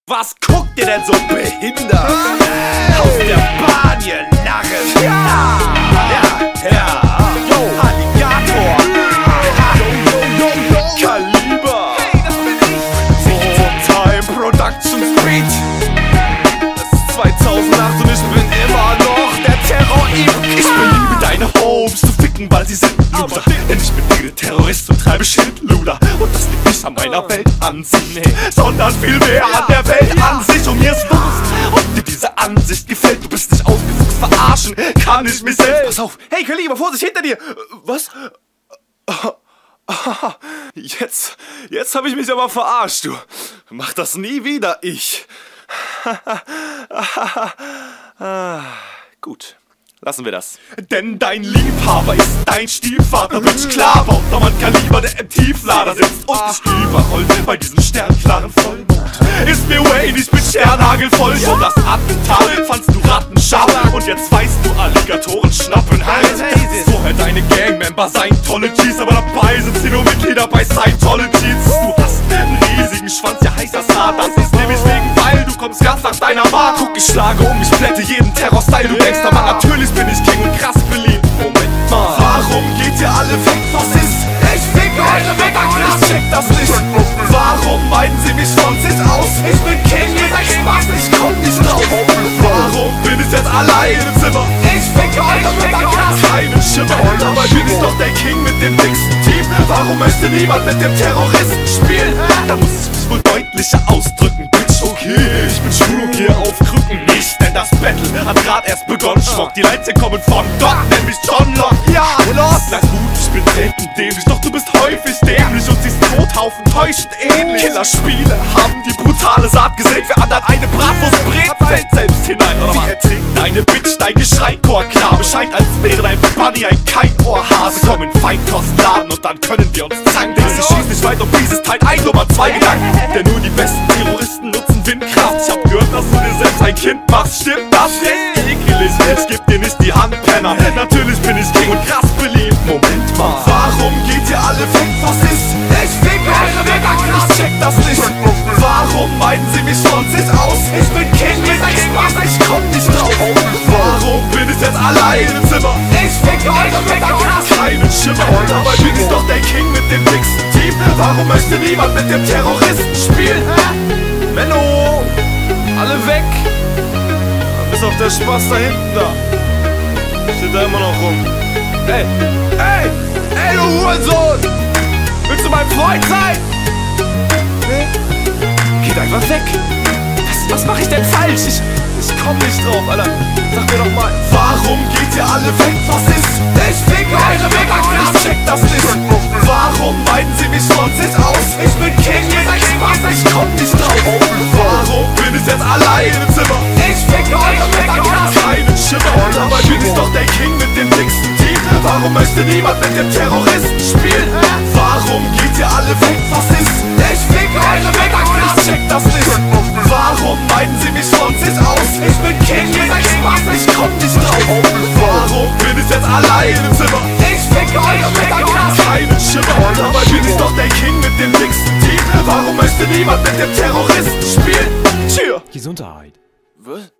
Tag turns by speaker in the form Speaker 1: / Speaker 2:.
Speaker 1: Was guckt ihr denn so behindert? Aus der Bahn, ihr Narren! Ja! Yo! Alligatoah! Kaliba!
Speaker 2: Hey, das bin ich!
Speaker 1: Full-Time Production Street! Es ist 2008 und ich bin immer noch der Terroribk! Ich belüge deine Homes zu ficken, weil sie sind Loser. Denn ich bin Terrorist und treibe Schindluder. Und das liegt nicht an meiner Weltansicht, sondern viel mehr an der Weltansicht. Und mir ist Wurst, ob dir diese Ansicht gefällt. Du bist nicht ausgefucht, verarschen kann ich mich selbst. Pass auf, hey Kaliba, Vorsicht, hinter dir! Was? Jetzt hab ich mich aber verarscht, du. Mach das nie wieder, ich. Gut. Lassen wir das. Denn dein Liebhaber ist dein Stiefvater Bitch, Klabautermann Kaliba, der im Tieflader sitzt und dich überrollt bei diesem Sternklaaren Vollmond. Ist mir Wayne, ich bin sternhagelvoll. Schon das Attentat fandst du rattenscharf und jetzt weißt du, Alligatoren schnappen halt. Vorher deine Gangmember seien tolle G's, aber dabei sind sie nur Mitglieder bei Scientologies. Du hast einen riesigen Schwanz, ja heißer Saat. Das ist nämlich wegen weil du kommst ganz nach deiner Mark. Guck, ich schlage um, ich plätte jeden Terror-Style, du denkst aber natürlich bin ich King und krass beliebt. Moment mal, warum geht ihr alle weg? Was ist? Ich fick eure Wecker, ich check das nicht. Warum meiden sie mich von sich aus? Ich bin King, ihr seid Spaß, ich komm nicht drauf. Warum bin ich jetzt allein im Zimmer? Ich fick eure Wecker, keinen Schimmer. Dabei bin ich doch der King mit dem dicksten Team. Warum möchte niemand mit dem Terroristen spielen? Da muss ich mich wohl deutlicher ausdrücken, Bitch. Okay, ich bin schwul und gehe auf Krücken. Nicht, denn das Battle hat grad erst begonnen. Schmuck, die Lines hier kommen von dort, nenn mich John Lock. Ja, los! Na gut, ich bin selten dämlich, doch du bist häufig dämlich und siehst Tothaufen täuschend ähnlich. Killerspiele haben die brutale Saat gesät. Wer anderen eine Bratwurst brät, fällt selbst hinein. Wie ertrinkt deine Bitch, dein Geschrei-Chor klar. Bescheid, als wäre dein Bunny ein Keinohrhase. Komm in Feinkostladen und dann können wir uns zanken. Denkst du, schießt nicht weit, ob dieses Teil 1 Nummer 2 Gedanken. Denn nur die besten Terroristen nutzen Windkraft. Ich hab gehört, dass du dir selbst ein Kind machst. Stimmt das? Ist ekelig. Ich geb dir nicht die Hand, Penner. Natürlich bin ich King und krass beliebt. Moment mal, warum geht ihr alle weg? Was ist? Ich fick eure Wecker, ich check das nicht. Warum meiden sie mich von sich aus? Ich bin King, ihr seid Spaß, ich komm nicht drauf. Warum bin ich jetzt allein im Zimmer? Ich fick eure Wecker, keinen Schimmer. Dabei bin ich doch der King mit dem dicksten Team. Warum möchte niemand mit dem Terroristen spielen? Menno, alle weg. Bis auf der Spaß da hinten da. Steht da immer noch rum. Ey, du Hurensohn! Willst du mein Freund sein? Nee? Geht einfach weg. Was mach ich denn falsch? Ich komm nicht drauf, Alter. Sag mir doch mal, warum geht ihr alle weg? Was ist? Ich fick eure Wecker, ich check das nicht. Warum meiden sie mich von sich aus? Ich bin King, ihr seid Spaß, ich komm nicht drauf. Warum bin ich jetzt allein im Zimmer? Ich fick eure Wecker, keinen Schimmer. Dabei bin ich doch der King mit dem dicksten Team. Warum möchte niemand mit dem Terroristen spielen? Warum geht ihr alle weg? Was ist? Ich fick eure Wecker, ich check das nicht. Warum meiden sie mich von sich aus? Ich bin King, ihr seid Spaß, ich komm nicht drauf. Warum bin ich jetzt allein im Zimmer? Ich fick eure Wecker, keinen Schimmer. Dabei bin ich doch der King mit dem dicksten Team. Warum möchte niemand mit dem Terroristen spielen? Tschüss.
Speaker 2: Gesundheit.
Speaker 1: Was?